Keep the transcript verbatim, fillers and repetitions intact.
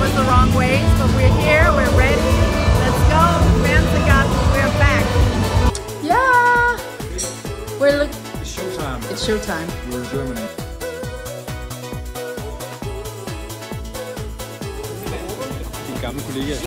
was the wrong ways, but we're here, we're ready. Let's go, Ranzagat, we're back. Yeah! We're look. It's showtime. It's showtime. We're in Germany. Din gamle kollega.